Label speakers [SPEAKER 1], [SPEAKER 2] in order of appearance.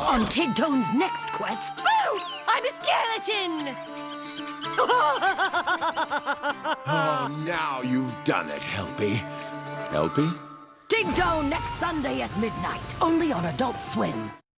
[SPEAKER 1] On Tigtone's next quest...
[SPEAKER 2] Oh, I'm a skeleton!
[SPEAKER 3] Oh, now you've done it, Helpy. Helpy?
[SPEAKER 1] Tigtone next Sunday at midnight, only on Adult Swim.